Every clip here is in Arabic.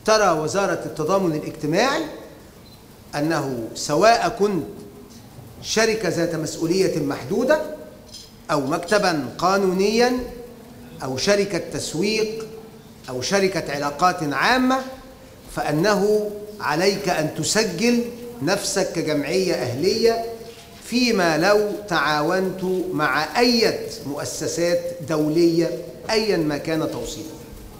ترى وزارة التضامن الاجتماعي أنه سواء كنت شركة ذات مسؤولية محدودة أو مكتبا قانونيا أو شركة تسويق أو شركة علاقات عامة، فأنه عليك أن تسجل نفسك كجمعية أهلية فيما لو تعاونت مع أي مؤسسات دولية أيا ما كان توصيفها.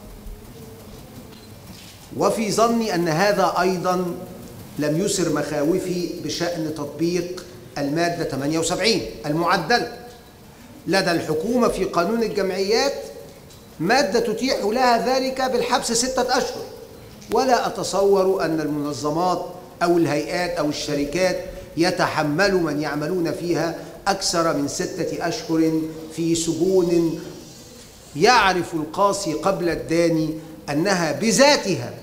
وفي ظني أن هذا أيضا لم يسر مخاوفي بشأن تطبيق المادة 78 المعدلة. لدى الحكومة في قانون الجمعيات مادة تتيح لها ذلك بالحبس 6 أشهر، ولا أتصور أن المنظمات أو الهيئات أو الشركات يتحمل من يعملون فيها أكثر من 6 أشهر في سجون يعرف القاصي قبل الداني أنها بذاتها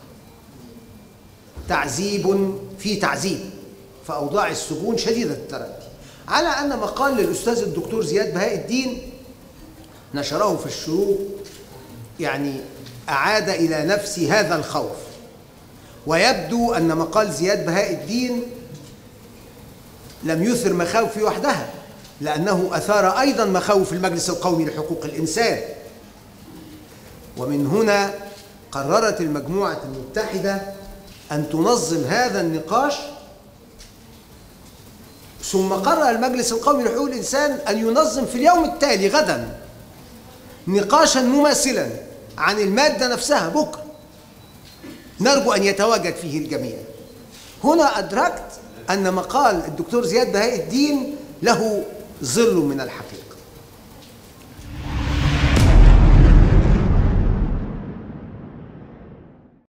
تعذيب في تعذيب، فأوضاع السجون شديدة التردي. على أن مقال للأستاذ الدكتور زياد بهاء الدين نشره في الشروق يعني أعاد إلى نفسي هذا الخوف، ويبدو أن مقال زياد بهاء الدين لم يثر مخاوفي وحدها، لأنه أثار أيضا مخاوف المجلس القومي لحقوق الإنسان. ومن هنا قررت المجموعة المتحدة أن تنظم هذا النقاش، ثم قرر المجلس القومي لحقوق الإنسان أن ينظم في اليوم التالي غدا نقاشا مماثلا عن المادة نفسها بكرة، نرجو أن يتواجد فيه الجميع. هنا أدركت أن مقال الدكتور زياد بهاء الدين له ظل من الحقيقة.